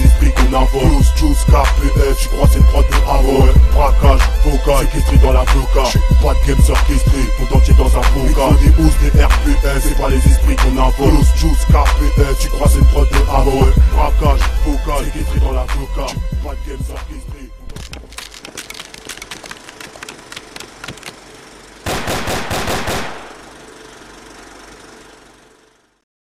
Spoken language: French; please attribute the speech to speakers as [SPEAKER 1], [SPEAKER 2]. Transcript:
[SPEAKER 1] esprits qu'on invole. Juice, KPF, tu crois c'est une prod de Havre. Ouais, braquage, vocal, séquestré dans la bloca. Pas de game orchestré, ton dentier dans un bocal. Des housses, des RPF, c'est pas les esprits qu'on invole. Juice, KPF, tu crois c'est une prod de Havre. Ouais, braquage, vocal, séquestré dans la bloca. Pas de game orchestré.